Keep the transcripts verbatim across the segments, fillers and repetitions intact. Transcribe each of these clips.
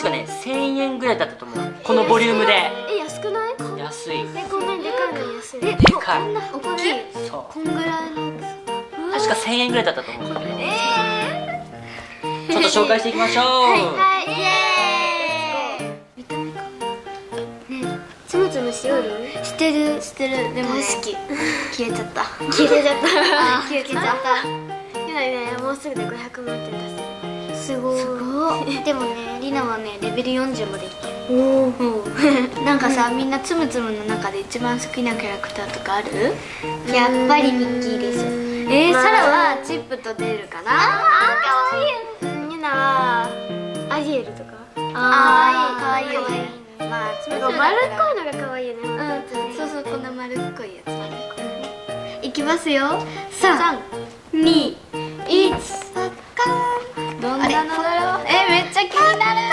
確かねせんえんぐらいだったと思う、このボリュームで。 え、安くない？ 安い。 え、こんなにでかいのに安い。え、 でかい。 こんな大きい。 そう、 こんぐらいの。 確かせんえんぐらいだったと思う。 えちょっと紹介していきましょう。 はい、イエーイ。見た目かね、つむつむしよる？してるしてる。でもね、好き。消えちゃった。消えちゃった。消えちゃった。今ね、もうすぐでごひゃくまんてん達成。すごい。でもね、りなはね、レベルよんじゅうまでいってる。おお。なんかさ、みんなつむつむの中で一番好きなキャラクターとかある？やっぱりミッキーです。えー、サラはチップとデールかな。あー、かわいい。みんなはアリエルとか。あー、かわいいよね。まあ、つむつむ丸っこいのがかわいいよね。うん、そうそう、こんな丸っこいやつ。いきますよ。さん、に、いち。どんなのだろう。え、めっちゃ気になる。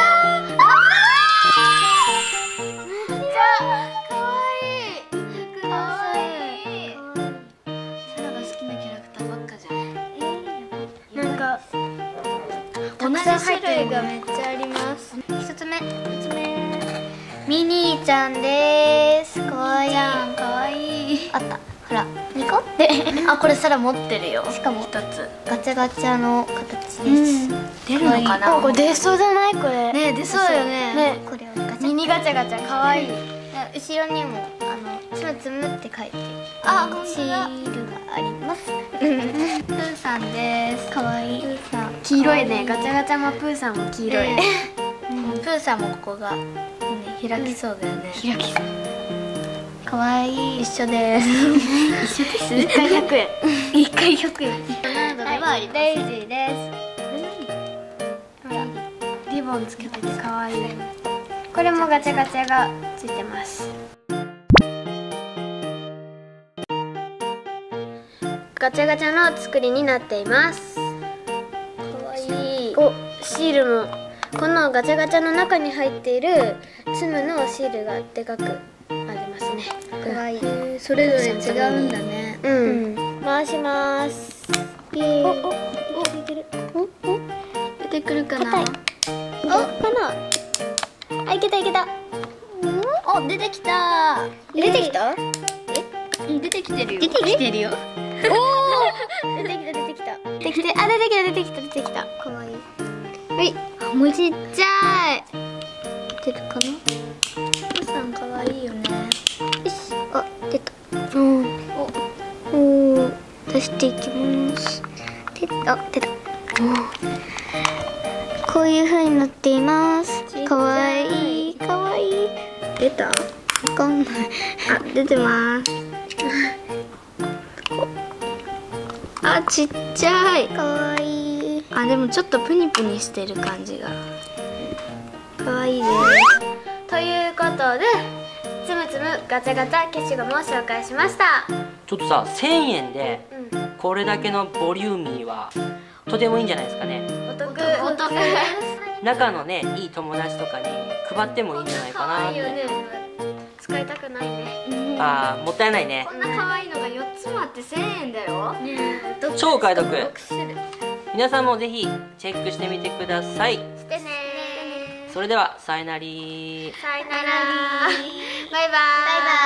めっちゃ可愛い。可愛い。サラが好きなキャラクターばっかじゃん。なんか同じ種類がめっちゃあります。一つ目、一つ目、ミニーちゃんです。可愛い。可愛い。あった。ほら、にこってあ、これサラ持ってるよ。しかもひとつガチャガチャの形です。出るのかな。これ出そうじゃない？これね、出そうよね。ね、これをガチャミニガチャガチャ可愛い。後ろにもあのつむつむって書いてあ、シールがあります。プーさんです。可愛い。プーさん黄色いね。ガチャガチャもプーさんも黄色い。プーさんもここが開きそうだよね。開きそう。かわいい。一緒です。一緒です。一回百円。一回百円。はい、デイジーです。ほら、リボンつけててかわいい。これもガチャガチャがついてます。ガチャガチャの作りになっています。かわいい。お、シールも。このガチャガチャの中に入っているツムのシールがでかくありますね。可愛い。それぞれ違うんだね。うん。回します。ピー。おお、出てる。おお、出てくるかな。お、かな。あ、いけたいけた。お、出てきた。出てきた？え？出てきてるよ。出てきてるよ。おお。出てきた出てきた。出てきて、あ、出てきた出てきた出てきた。可愛い。はい。あ、もうちっちゃい。出るかな。おさん可愛いよね。よし、あ、出た。うん。お、お、出していきます。で、あ、出た。お、こういう風になっています。可愛い、可愛い。出た？わかんない。あ、出てます。あ、ちっちゃい。可愛い。あ、でもちょっとプニプニしてる感じが。可愛いです。ということで。つむつむガチャガチャ消しゴムを紹介しました。 ちょっとさ、せんえんでこれだけのボリューミーはとてもいいんじゃないですかね。 お得。お得。 仲のね、いい友達とかに配ってもいいんじゃないかなって。 使いたくないね。 あー、もったいないね。 こんな可愛いのがよっつもあってせんえんだよ。 超お買い得。皆さんもぜひチェックしてみてください。 してね。 それではさよなり。 さよなら。バイバイ。バイバイ。